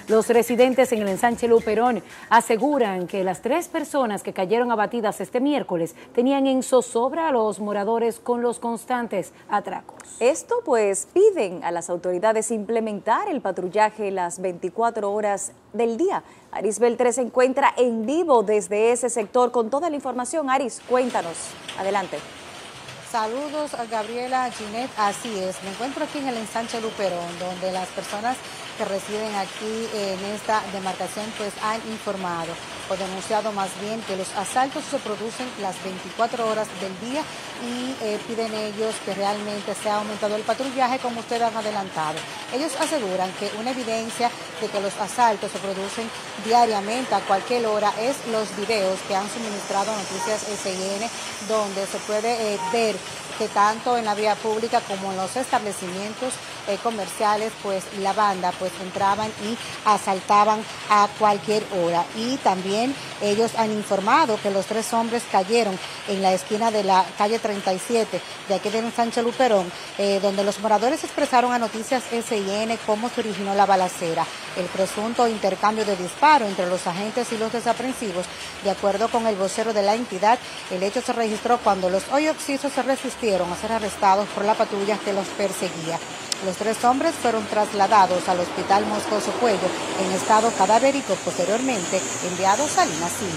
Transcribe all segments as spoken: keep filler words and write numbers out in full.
Los residentes en el ensanche Luperón aseguran que las tres personas que cayeron abatidas este miércoles tenían en zozobra a los moradores con los constantes atracos. Esto pues piden a las autoridades implementar el patrullaje las veinticuatro horas del día. Aris Beltré se encuentra en vivo desde ese sector con toda la información. Aris, cuéntanos. Adelante. Saludos a Gabriela, Ginette, así es, me encuentro aquí en el ensanche Luperón, donde las personas que residen aquí en esta demarcación pues han informado o denunciado más bien que los asaltos se producen las veinticuatro horas del día y eh, piden ellos que realmente se ha aumentado el patrullaje como ustedes han adelantado. Ellos aseguran que una evidencia de que los asaltos se producen diariamente a cualquier hora es los videos que han suministrado Noticias S I N, donde se puede eh, ver que tanto en la vía pública como en los establecimientos eh, comerciales, pues la banda pues entraban y asaltaban a cualquier hora. Y también ellos han informado que los tres hombres cayeron en la esquina de la calle treinta y siete de aquí del ensanche Luperón, eh, donde los moradores expresaron a Noticias S I N cómo se originó la balacera, el presunto intercambio de disparo entre los agentes y los desaprensivos. De acuerdo con el vocero de la entidad, el hecho se registró cuando los hoy occisos se resistieron a ser arrestados por la patrulla que los perseguía. Los tres hombres fueron trasladados al hospital Moscoso Cuello en estado cadavérico, posteriormente enviados a Linací.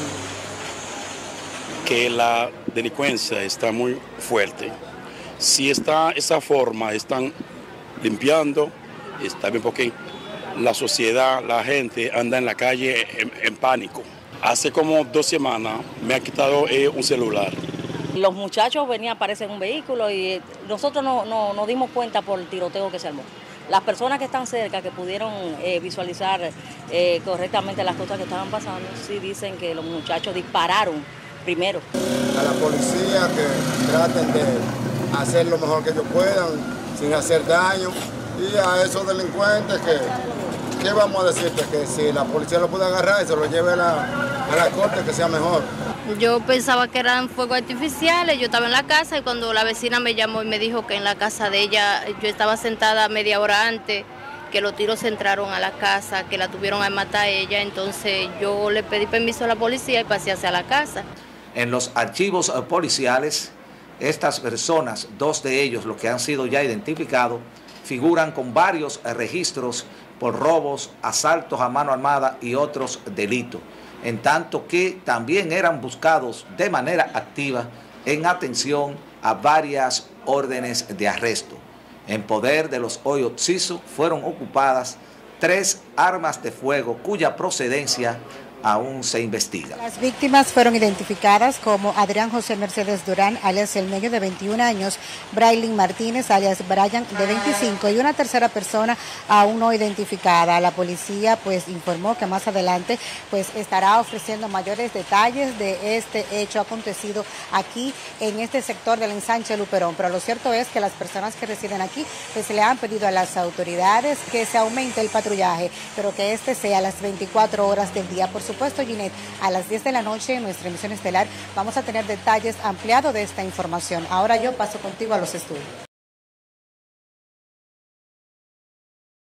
Que la delincuencia está muy fuerte. Si está esa forma, están limpiando, está bien porque la sociedad, la gente anda en la calle en, en pánico. Hace como dos semanas me ha quitado eh, un celular. Los muchachos venían, aparecen en un vehículo y nosotros no, no, nos dimos cuenta por el tiroteo que se armó. Las personas que están cerca, que pudieron eh, visualizar eh, correctamente las cosas que estaban pasando, sí dicen que los muchachos dispararon primero. A la policía que traten de hacer lo mejor que ellos puedan, sin hacer daño, y a esos delincuentes que, ¿qué vamos a decirte? Que si la policía lo puede agarrar y se lo lleve a la, a la corte, que sea mejor. Yo pensaba que eran fuegos artificiales, yo estaba en la casa y cuando la vecina me llamó y me dijo que en la casa de ella, yo estaba sentada media hora antes, que los tiros entraron a la casa, que la tuvieron a matar a ella, entonces yo le pedí permiso a la policía y pasé hacia la casa. En los archivos policiales, estas personas, dos de ellos, los que han sido ya identificados, figuran con varios registros por robos, asaltos a mano armada y otros delitos, en tanto que también eran buscados de manera activa en atención a varias órdenes de arresto. En poder de los hoy occisos fueron ocupadas tres armas de fuego cuya procedencia aún se investiga. Las víctimas fueron identificadas como Adrián José Mercedes Durán, alias El Medio, de veintiún años, Braylin Martínez, alias Brian, de veinticinco, y una tercera persona aún no identificada. La policía pues informó que más adelante pues estará ofreciendo mayores detalles de este hecho acontecido aquí en este sector del ensanche Luperón. Pero lo cierto es que las personas que residen aquí pues le han pedido a las autoridades que se aumente el patrullaje, pero que este sea a las veinticuatro horas del día. Por supuesto, Ginette, a las diez de la noche en nuestra emisión estelar vamos a tener detalles ampliados de esta información. Ahora yo paso contigo a los estudios.